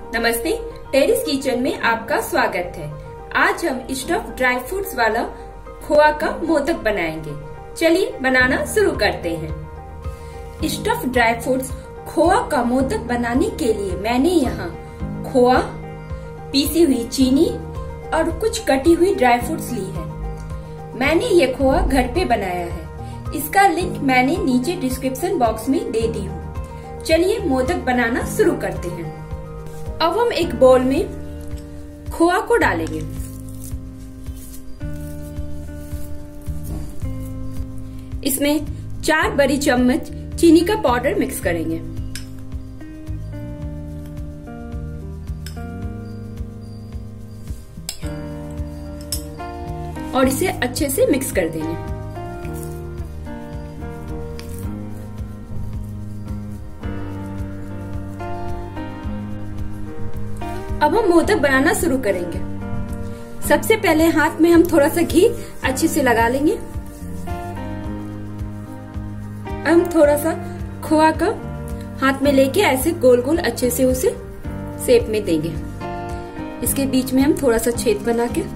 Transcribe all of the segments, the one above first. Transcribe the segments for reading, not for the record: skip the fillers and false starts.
नमस्ते, terrace kitchen में आपका स्वागत है। आज हम स्टफ ड्राई फ्रूट्स वाला खोआ का मोदक बनाएंगे। चलिए बनाना शुरू करते हैं। स्टफ ड्राई फ्रूट्स खोआ का मोदक बनाने के लिए मैंने यहाँ खोआ, पीसी हुई चीनी और कुछ कटी हुई ड्राई फ्रूट्स ली है। मैंने ये खोआ घर पे बनाया है। इसका लिंक मैंने नीचे डिस्क्रिप्शन बॉक्स में दे दी हूँ। चलिए मोदक बनाना शुरू करते हैं। अब हम एक बाउल में खोआ को डालेंगे। इसमें 4 बड़ी चम्मच चीनी का पाउडर मिक्स करेंगे। और इसे अच्छे से मिक्स कर देंगे। अब हम मोदक बनाना शुरू करेंगे। सबसे पहले हाथ में हम थोड़ा सा घी अच्छे से लगा लेंगे। हम थोड़ा सा खोआ का हाथ में लेके ऐसे गोल गोल अच्छे से उसे शेप में देंगे। इसके बीच में हम थोड़ा सा छेद बना के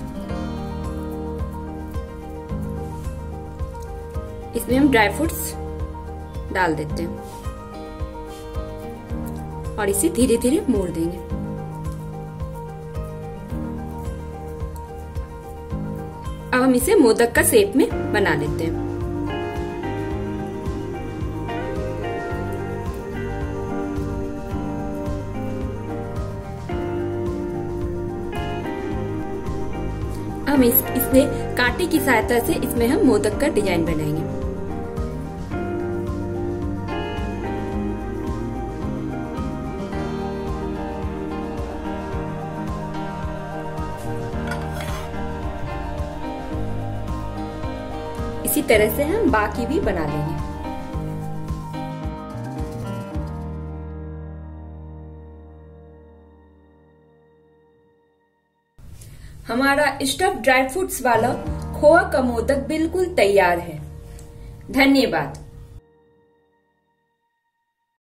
इसमें हम ड्राई फ्रूट्स डाल देते हैं और इसे धीरे धीरे मोड़ देंगे। अब हम इसे मोदक का शेप में बना लेते हैं। हम इसमें कांटे की सहायता से इसमें हम मोदक का डिजाइन बनाएंगे। इसी तरह से हम बाकी भी बना लेंगे। हमारा स्टफ ड्राई फ्रूट्स वाला खोआ का मोदक बिल्कुल तैयार है। धन्यवाद।